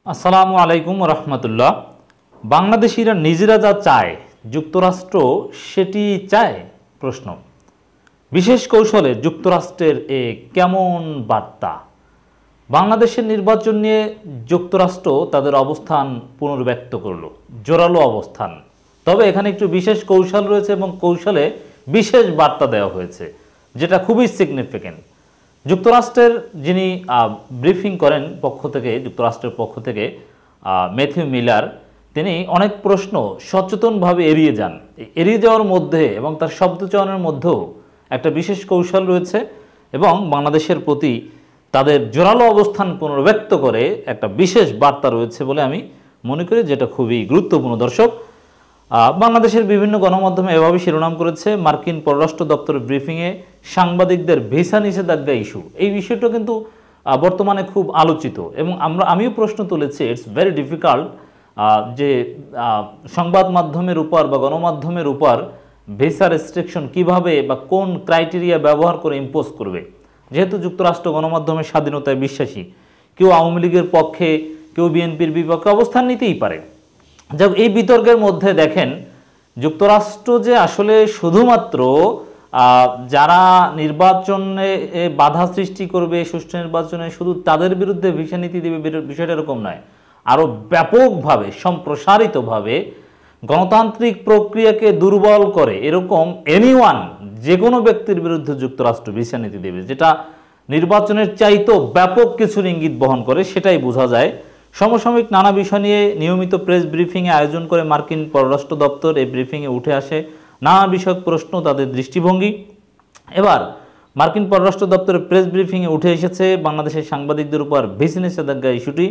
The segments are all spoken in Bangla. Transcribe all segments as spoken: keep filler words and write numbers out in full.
আসসালামু আলাইকুম রহমতুল্লাহ। বাংলাদেশিরা নিজেরা যা চায় যুক্তরাষ্ট্র সেটি চায় প্রশ্ন। বিশেষ কৌশলে যুক্তরাষ্ট্রের এ কেমন বার্তা? বাংলাদেশের নির্বাচন নিয়ে যুক্তরাষ্ট্র তাদের অবস্থান পুনর্ব্যক্ত করল, জোরালো অবস্থান। তবে এখানে একটু বিশেষ কৌশল রয়েছে এবং কৌশলে বিশেষ বার্তা দেওয়া হয়েছে, যেটা খুবই সিগনিফিক্যান্ট। যুক্তরাষ্ট্রের যিনি ব্রিফিং করেন পক্ষ থেকে, যুক্তরাষ্ট্রের পক্ষ থেকে ম্যাথিউ মিলার, তিনি অনেক প্রশ্ন সচেতনভাবে এড়িয়ে যান। এড়িয়ে যাওয়ার মধ্যে এবং তার শব্দচয়নের মধ্যেও একটা বিশেষ কৌশল রয়েছে এবং বাংলাদেশের প্রতি তাদের জোরালো অবস্থান পুনর্ব্যক্ত করে একটা বিশেষ বার্তা রয়েছে বলে আমি মনে করি, যেটা খুবই গুরুত্বপূর্ণ। দর্শক, বাংলাদেশের বিভিন্ন গণমাধ্যমে এভাবে শিরোনাম করেছে, মার্কিন পররাষ্ট্র দপ্তরের ব্রিফিংয়ে সাংবাদিকদের ভিসা নিষেধাজ্ঞা ইস্যু। এই বিষয়টা কিন্তু বর্তমানে খুব আলোচিত এবং আমরা আমিও প্রশ্ন তুলেছি। ইটস ভেরি ডিফিকাল্ট যে সংবাদ মাধ্যমের উপর বা গণমাধ্যমের উপর ভিসা রেস্ট্রিকশন কিভাবে বা কোন ক্রাইটেরিয়া ব্যবহার করে ইম্পোজ করবে, যেহেতু যুক্তরাষ্ট্র গণমাধ্যমের স্বাধীনতায় বিশ্বাসী। কেউ আওয়ামী লীগের পক্ষে, কেউ বিএনপির বিপক্ষে অবস্থান নিতেই পারে। যাক, এই বিতর্কের মধ্যে দেখেন যুক্তরাষ্ট্র যে আসলে শুধুমাত্র যারা নির্বাচনে বাধা সৃষ্টি করবে, সুষ্ঠু নির্বাচনে শুধু তাদের বিরুদ্ধে ভিসা নীতি দেবে, বিষয়টা এরকম নয়। আরও ব্যাপকভাবে সম্প্রসারিতভাবে গণতান্ত্রিক প্রক্রিয়াকে দুর্বল করে এরকম এনিওয়ান, যে কোনো ব্যক্তির বিরুদ্ধে যুক্তরাষ্ট্র ভিসা নীতি দেবে, যেটা নির্বাচনের চাইতেও ব্যাপক কিছুর ইঙ্গিত বহন করে, সেটাই বোঝা যায়। সমসাময়িক নানা বিষয় নিয়ে নিয়মিত প্রেস ব্রিফিংয়ে আয়োজন করে মার্কিন পররাষ্ট্র দপ্তর। এই ব্রিফিংয়ে উঠে আসে নানা বিষয়ক প্রশ্ন, তাদের দৃষ্টিভঙ্গি। এবার মার্কিন পররাষ্ট্র দপ্তরের প্রেস ব্রিফিংয়ে উঠে এসেছে বাংলাদেশের সাংবাদিকদের উপর ভিসা নিষেধাজ্ঞা ইস্যুটি।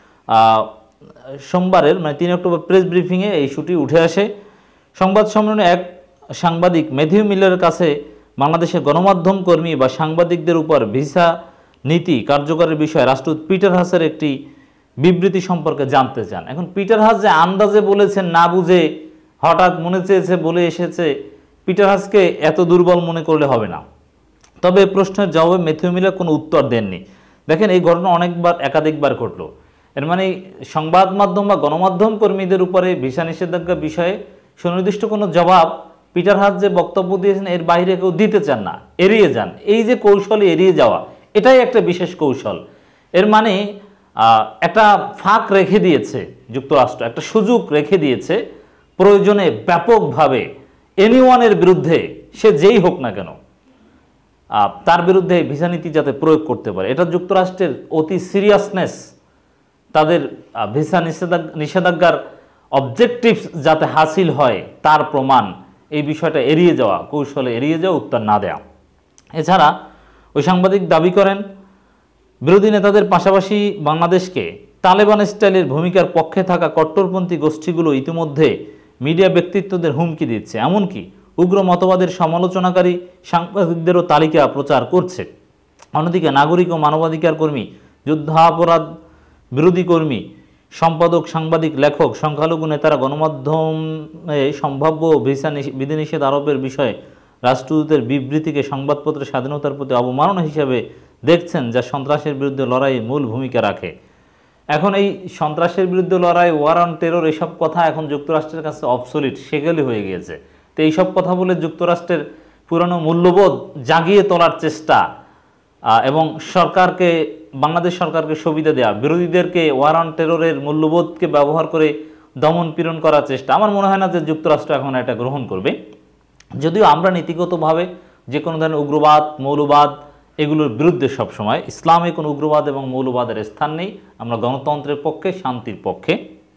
সোমবারের মানে তিন অক্টোবর প্রেস ব্রিফিংয়ে এই ইস্যুটি উঠে আসে। সংবাদ সম্মেলনে এক সাংবাদিক ম্যাথিউ মিলারের কাছে বাংলাদেশের গণমাধ্যম কর্মী বা সাংবাদিকদের উপর ভিসা নীতি কার্যকরের বিষয়ে রাষ্ট্রদূত পিটার হাসের একটি বিবৃতি সম্পর্কে জানতে চান। এখন পিটার হাস যে আন্দাজে বলেছেন, না বুঝে হঠাৎ মনে চেয়েছে বলে এসেছে, পিটার হাসকে এত দুর্বল মনে করলে হবে না। তবে প্রশ্নের জবাবে ম্যাথিউ মিলার কোনো উত্তর দেননি। দেখেন, এই ঘটনা অনেকবার একাধিকবার ঘটল। এর মানে সংবাদ মাধ্যম বা গণমাধ্যম কর্মীদের উপরে ভিসা নিষেধাজ্ঞা বিষয়ে সুনির্দিষ্ট কোনো জবাব পিটার হাস যে বক্তব্য দিয়েছেন এর বাইরে কেউ দিতে চান না, এড়িয়ে যান। এই যে কৌশলে এড়িয়ে যাওয়া, এটাই একটা বিশেষ কৌশল। এর মানে একটা ফাঁক রেখে দিয়েছে যুক্তরাষ্ট্র, একটা সুযোগ রেখে দিয়েছে প্রয়োজনে ব্যাপকভাবে এনিওয়ানের বিরুদ্ধে, সে যেই হোক না কেন, তার বিরুদ্ধে ভিসা নীতি যাতে প্রয়োগ করতে পারে। এটা যুক্তরাষ্ট্রের অতি সিরিয়াসনেস, তাদের ভিসা নিষেধাজ্ঞা নিষেধাজ্ঞার অবজেক্টিভস যাতে হাসিল হয় তার প্রমাণ। এই বিষয়টা এড়িয়ে যাওয়া, কৌশলে এড়িয়ে যাওয়া, উত্তর না দেওয়া। এছাড়া ওই সাংবাদিক দাবি করেন, বিরোধী নেতাদের পাশাপাশি বাংলাদেশকে তালেবান স্টাইলের ভূমিকার পক্ষে থাকা কট্টরপন্থী গোষ্ঠীগুলো ইতিমধ্যে মিডিয়া ব্যক্তিত্বদের হুমকি দিচ্ছে, এমনকি উগ্র মতবাদের সমালোচনাকারী সাংবাদিকদেরও তালিকা প্রচার করছে। অন্যদিকে নাগরিক ও মানবাধিকার কর্মী, যুদ্ধাপরাধ বিরোধী কর্মী, সম্পাদক, সাংবাদিক, লেখক, সংখ্যালঘু নেতারা গণমাধ্যমে সম্ভাব্য ভিসা বিধিনিষেধ আরোপের বিষয়ে রাষ্ট্রদূতের বিবৃতিকে সংবাদপত্রের স্বাধীনতার প্রতি অবমাননা হিসেবে দেখছেন, যা সন্ত্রাসের বিরুদ্ধে লড়াইয়ে মূল ভূমিকা রাখে। এখন এই সন্ত্রাসের বিরুদ্ধে লড়াই, ওয়ার অন টেরর, এইসব কথা এখন যুক্তরাষ্ট্রের কাছে অবসলিট, সেকেলে হয়ে গিয়েছে। তো এইসব কথা বলে যুক্তরাষ্ট্রের পুরানো মূল্যবোধ জাগিয়ে তোলার চেষ্টা এবং সরকারকে, বাংলাদেশ সরকারকে সুবিধা দেওয়া, বিরোধীদেরকে ওয়ার অন টেররের মূল্যবোধকে ব্যবহার করে দমন পীড়ন করার চেষ্টা, আমার মনে হয় না যে যুক্তরাষ্ট্র এখন এটা গ্রহণ করবে। যদিও আমরা নীতিগতভাবে যে কোনো ধরনের উগ্রবাদ, মৌলবাদ এগুলোর বিরুদ্ধে সবসময়, ইসলামে কোনো উগ্রবাদ এবং মৌলবাদের স্থান নেই। আমরা গণতন্ত্রের পক্ষে, শান্তির পক্ষে।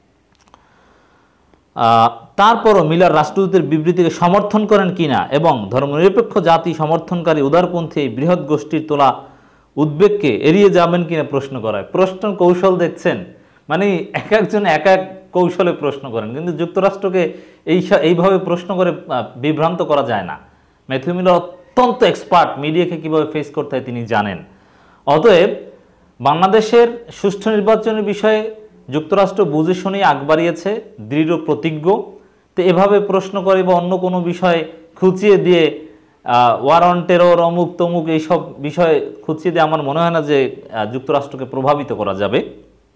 তারপরও মিলার রাষ্ট্রদূতের বিবৃতিকে সমর্থন করেন কিনা এবং ধর্মনিরপেক্ষ জাতি সমর্থনকারী উদারপন্থী এই বৃহৎ গোষ্ঠীর তোলা উদ্বেগকে এড়িয়ে যাবেন কিনা প্রশ্ন করায়। প্রশ্ন কৌশল দেখছেন, মানে এক একজন এক এক কৌশলে প্রশ্ন করেন, কিন্তু যুক্তরাষ্ট্রকে এই এইভাবে প্রশ্ন করে বিভ্রান্ত করা যায় না। ম্যাথিউ মিলার অত্যন্ত এক্সপার্ট, মিডিয়াকে কীভাবে ফেস করতে হয় তিনি জানেন। অতএব বাংলাদেশের সুষ্ঠু নির্বাচনের বিষয়ে যুক্তরাষ্ট্র বুঝে শুনেই আগ বাড়িয়েছে, দৃঢ় প্রতিজ্ঞ। তো এভাবে প্রশ্ন করে বা অন্য কোনো বিষয় খুঁচিয়ে দিয়ে ওয়ার অন টেরর, অমুক তমুক এইসব বিষয় খুঁচিয়ে দিয়ে আমার মনে হয় না যে যুক্তরাষ্ট্রকে প্রভাবিত করা যাবে।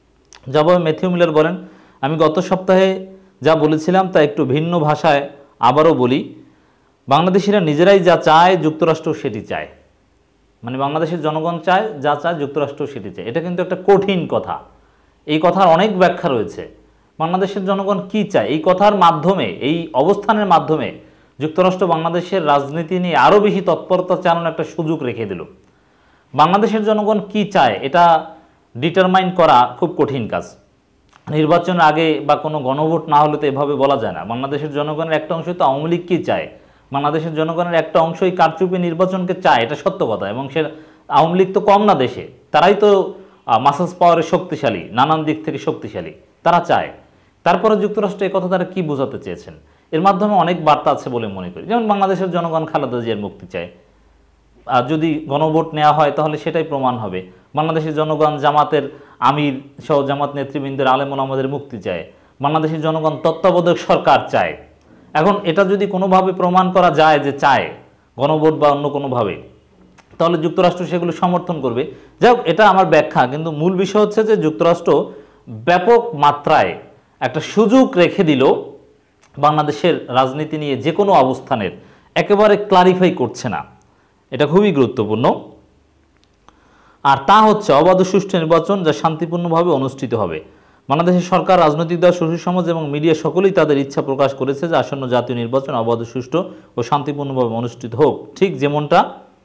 জবাবে ম্যাথিউ মিলার বলেন, আমি গত সপ্তাহে যা বলেছিলাম তা একটু ভিন্ন ভাষায় আবারও বলি, বাংলাদেশিরা নিজেরাই যা চায় যুক্তরাষ্ট্র সেটি চায়। মানে বাংলাদেশের জনগণ চায়, যা চায় যুক্তরাষ্ট্র সেটি চায়। এটা কিন্তু একটা কঠিন কথা, এই কথার অনেক ব্যাখ্যা রয়েছে। বাংলাদেশের জনগণ কি চায়, এই কথার মাধ্যমে, এই অবস্থানের মাধ্যমে যুক্তরাষ্ট্র বাংলাদেশের রাজনীতি নিয়ে আরও বেশি তৎপরতা চালানোর একটা সুযোগ রেখে দিল। বাংলাদেশের জনগণ কি চায় এটা ডিটারমাইন করা খুব কঠিন কাজ। নির্বাচনের আগে বা কোনো গণভোট না হলে তো এভাবে বলা যায় না। বাংলাদেশের জনগণের একটা অংশ তো আওয়ামী লীগ কি চায়, বাংলাদেশের জনগণের একটা অংশই কারচুপি নির্বাচনকে চায়, এটা সত্য কথা। এবং সে আওয়ামী লীগ তো কম না দেশে, তারাই তো মাসাজ পাওয়ারে শক্তিশালী, নানান দিক থেকে শক্তিশালী, তারা চায়। তারপরে যুক্তরাষ্ট্র এই কথা তারা কী বোঝাতে চেয়েছেন, এর মাধ্যমে অনেক বার্তা আছে বলে মনে করি। যেমন বাংলাদেশের জনগণ খালেদা জিয়ার মুক্তি চায়, আর যদি গণভোট নেওয়া হয় তাহলে সেটাই প্রমাণ হবে। বাংলাদেশের জনগণ জামাতের আমির সহ জামাত নেতৃবৃন্দের আলেম ওলামাদের মুক্তি চায়, বাংলাদেশের জনগণ তত্ত্বাবধায়ক সরকার চায়। এখন এটা যদি কোনোভাবে প্রমাণ করা যায় যে চায় গণভোট বা অন্য কোনোভাবে, তাহলে যুক্তরাষ্ট্র সেগুলো সমর্থন করবে। যাই হোক, এটা আমার ব্যাখ্যা, কিন্তু মূল বিষয় হচ্ছে যে যুক্তরাষ্ট্র ব্যাপক মাত্রায় একটা সুযোগ রেখে দিল বাংলাদেশের রাজনীতি নিয়ে যে কোনো অবস্থানের, একেবারে ক্লারিফাই করছে না। এটা খুবই গুরুত্বপূর্ণ। আর তা হচ্ছে অবাধ সুষ্ঠু নির্বাচন যা শান্তিপূর্ণভাবে অনুষ্ঠিত হবে। বাংলাদেশের সরকার, রাজনৈতিক দল, সুশীল সমাজ এবং মিডিয়া সকলেই তাদের ইচ্ছা প্রকাশ করেছে যে আসন্ন জাতীয় নির্বাচন অবাধ সুষ্ঠু ও শান্তিপূর্ণভাবে অনুষ্ঠিত হোক, ঠিক যেমনটা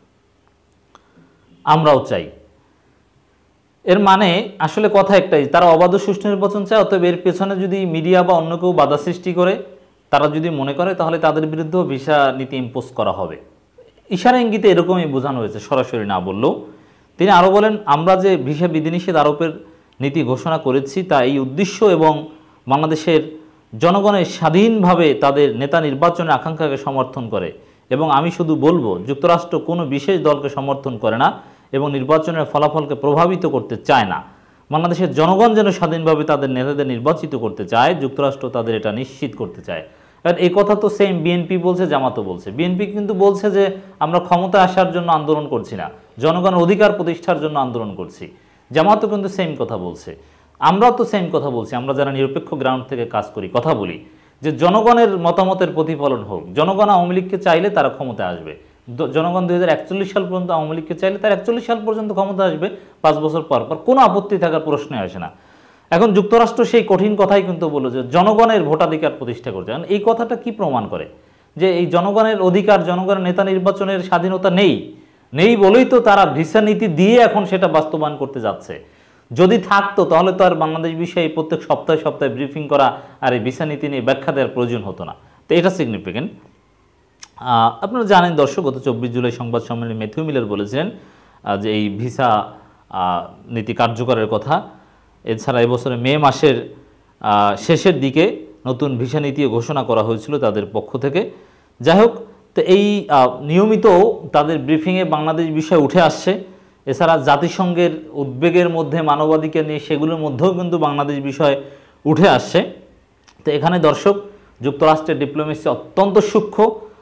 আমরাও চাই। এর মানে আসলে কথা একটাই, তারা অবাধ সুষ্ঠু নির্বাচন চায়, অতএব এর পেছনে যদি মিডিয়া বা অন্য কেউ বাধা সৃষ্টি করে, তারা যদি মনে করে, তাহলে তাদের বিরুদ্ধেও ভিসা নীতি ইম্পোজ করা হবে। ইশারা ইঙ্গিতে এরকমই বোঝানো হয়েছে, সরাসরি না বললেও। তিনি আরও বলেন, আমরা যে ভিসা বিধিনিষেধ আরোপের নীতি ঘোষণা করেছি তা এই উদ্দেশ্য এবং বাংলাদেশের জনগণের স্বাধীনভাবে তাদের নেতা নির্বাচনের আকাঙ্ক্ষাকে সমর্থন করে। এবং আমি শুধু বলবো, যুক্তরাষ্ট্র কোনো বিশেষ দলকে সমর্থন করে না এবং নির্বাচনের ফলাফলকে প্রভাবিত করতে চায় না। বাংলাদেশের জনগণ যেন স্বাধীনভাবে তাদের নেতাদের নির্বাচিত করতে চায়, যুক্তরাষ্ট্র তাদের এটা নিশ্চিত করতে চায়। আর এই কথা তো সেম বিএনপি বলছে, জামাতও বলছে। বিএনপি কিন্তু বলছে যে আমরা ক্ষমতা আসার জন্য আন্দোলন করছি না, জনগণের অধিকার প্রতিষ্ঠার জন্য আন্দোলন করছি। জামাতও কিন্তু সেম কথা বলছে, আমরাও তো সেম কথা বলছি। আমরা যারা নিরপেক্ষ গ্রাউন্ড থেকে কাজ করি, কথা বলি যে জনগণের মতামতের প্রতিফলন হোক। জনগণ আওয়ামী লীগকে চাইলে তারা ক্ষমতায় আসবে, জনগণ দুই হাজার একচল্লিশ সাল পর্যন্ত আওয়ামী লীগকে চাইলে তারা একচল্লিশ সাল পর্যন্ত ক্ষমতা আসবে, পাঁচ বছর পর পর কোনো আপত্তি থাকার প্রশ্নই আসে না। এখন যুক্তরাষ্ট্র সেই কঠিন কথাই কিন্তু বলল যে জনগণের ভোটাধিকার প্রতিষ্ঠা করছে। কারণ এই কথাটা কি প্রমাণ করে যে এই জনগণের অধিকার, জনগণের নেতা নির্বাচনের স্বাধীনতা নেই নেই বলেই তো তারা ভিসা নীতি দিয়ে এখন সেটা বাস্তবায়ন করতে যাচ্ছে। যদি থাকতো তাহলে তো আর বাংলাদেশ বিষয়ে প্রত্যেক সপ্তাহে সপ্তাহে ব্রিফিং করা আর এই ভিসা নীতি নিয়ে ব্যাখ্যা দেওয়ার প্রয়োজন হতো না। তো এটা সিগনিফিকেন্ট। আপনারা জানেন দর্শক, গত চব্বিশ জুলাই সংবাদ সম্মেলনে ম্যাথিউ মিলার বলেছিলেন যে এই ভিসা নীতি কার্যকরের কথা। এছাড়া এবছরের মে মাসের শেষের দিকে নতুন ভিসা নীতিও ঘোষণা করা হয়েছিল তাদের পক্ষ থেকে। যাই হোক, তো এই নিয়মিত তাদের ব্রিফিংয়ে বাংলাদেশ বিষয় উঠে আসছে। এছাড়া জাতিসংঘের উদ্বেগের মধ্যে মানবাধিকার নিয়ে সেগুলোর মধ্যেও কিন্তু বাংলাদেশ বিষয় উঠে আসছে। তো এখানে দর্শক, যুক্তরাষ্ট্রের ডিপ্লোমেসি অত্যন্ত সূক্ষ্ম।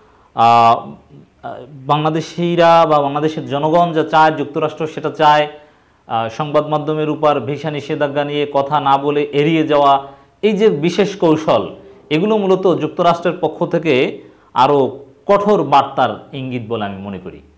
বাংলাদেশিরা বা বাংলাদেশের জনগণ যা চায়, যুক্তরাষ্ট্র সেটা চায়। সংবাদ মাধ্যমের উপর ভিসা নিষেধাজ্ঞা নিয়ে কথা না বলে এড়িয়ে যাওয়া, এই যে বিশেষ কৌশল, এগুলো মূলত যুক্তরাষ্ট্রের পক্ষ থেকে আরও কঠোর বার্তার ইঙ্গিত বলে আমি মনে করি।